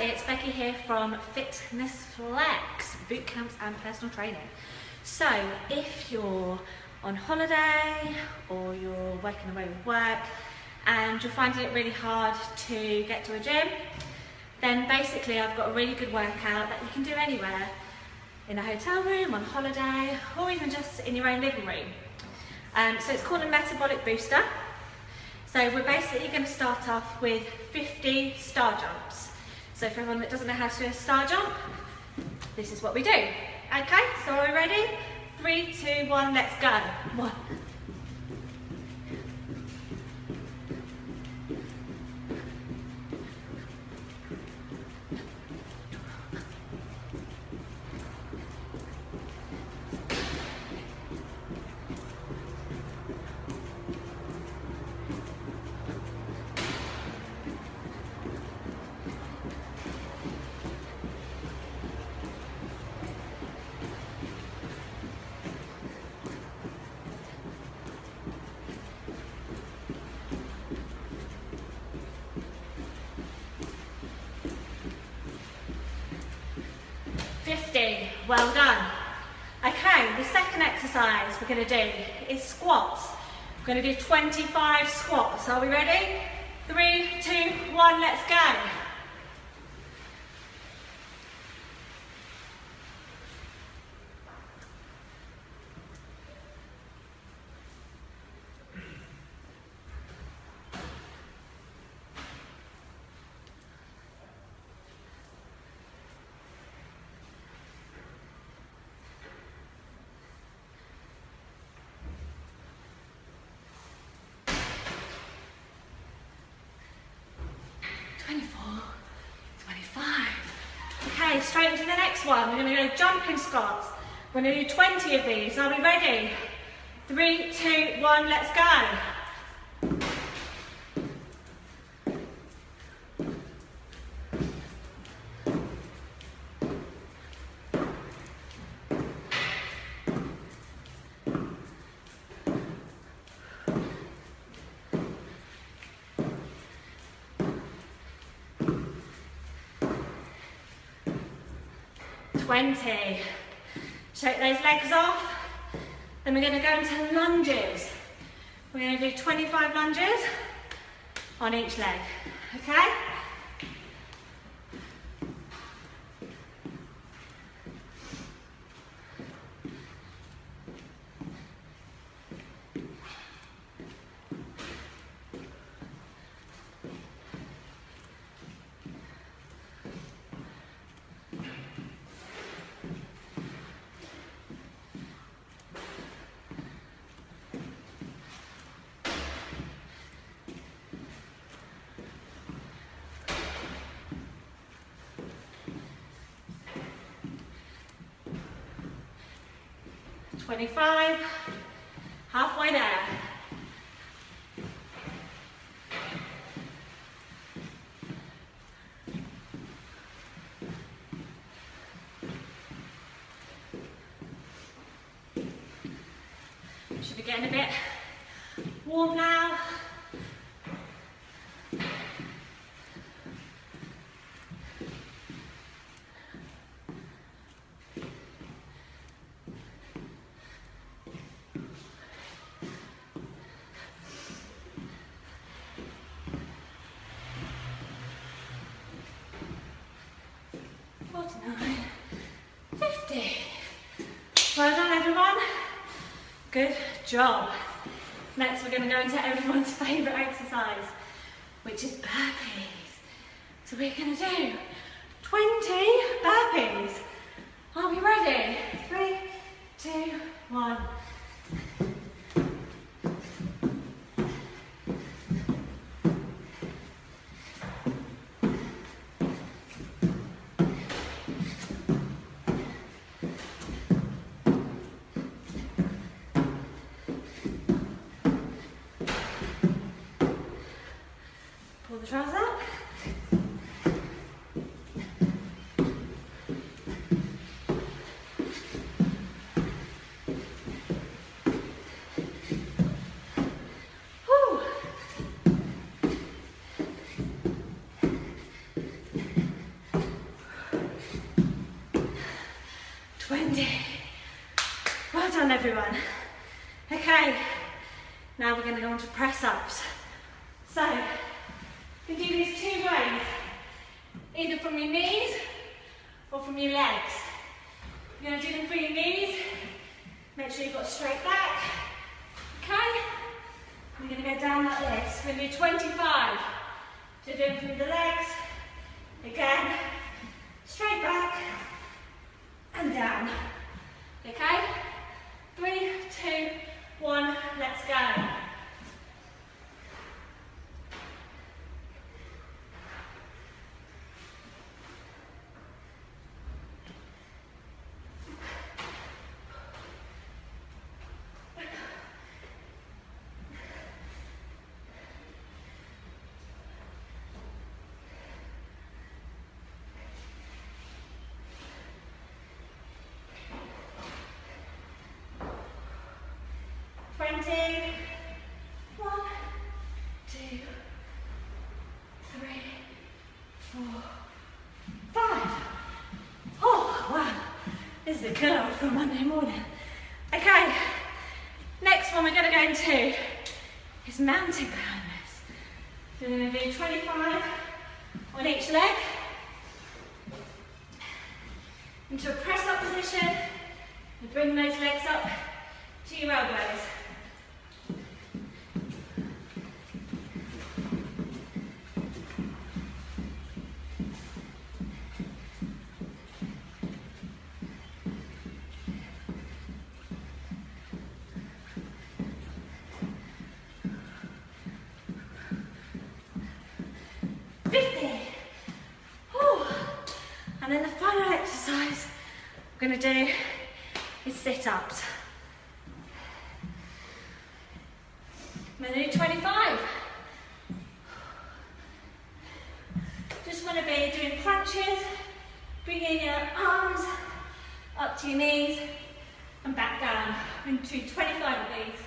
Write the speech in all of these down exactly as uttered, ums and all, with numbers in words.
it's Becky here from Fitness Flex, boot camps and personal training. So if you're on holiday or you're working away with work and you're finding it really hard to get to a gym, then basically I've got a really good workout that you can do anywhere, in a hotel room, on holiday, or even just in your own living room. Um, so it's called a metabolic booster. So we're basically going to start off with fifty star jumps. So for everyone that doesn't know how to do a star jump, this is what we do. Okay, so are we ready? Three, two, one, let's go. One. fifty, well done. Okay, the second exercise we're going to do is squats. We're going to do twenty-five squats. Are we ready? Three, two, one, let's go. twenty-four, twenty-five. Okay, straight into the next one. We're going to go jumping squats. We're going to do twenty of these. Are we ready? Three, two, one, let's go. twenty. Shake those legs off. Then we're going to go into lunges. We're going to do twenty-five lunges on each leg. Okay? twenty-five, halfway there. Should be getting a bit warm now. forty-nine, fifty. Well done, everyone. Good job. Next, we're going to go into everyone's favourite exercise, which is burpees. So we're going to do twenty burpees. Are we ready? Three, two, one. Pull the trousers up. twenty. Well done, everyone. Okay, now we're going to go on to press ups. So, you can do these two ways, either from your knees or from your legs. You're going to do them for your knees, make sure you've got straight back, okay? You're going to go down like this. We're going to do twenty-five. So do them through the legs, again, straight back and down, okay? Three, two, one, let's go. twenty, one, two, three, four, five. Oh, wow. This is a killer for Monday morning. Okay, next one we're going to go into is mountain climbers. So we're going to do twenty-five on each leg into a press up position. And bring those legs up to your elbows. fifty. Whew. And then the final exercise we're going to do is sit-ups. I'm going to do twenty-five. Just want to be doing crunches, bringing your arms up to your knees and back down. I'm going to do twenty-five of these.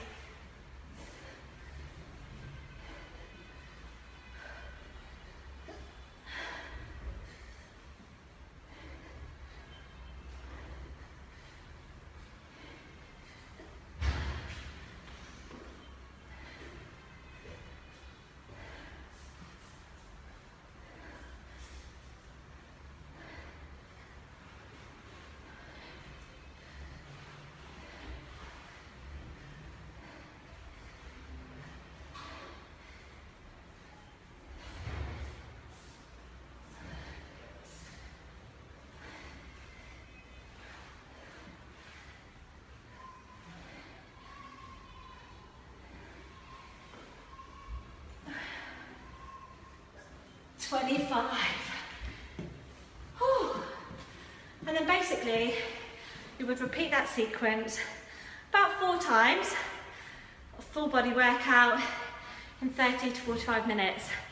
twenty-five. Whew. And then basically, you would repeat that sequence about four times, a full body workout in thirty to forty-five minutes.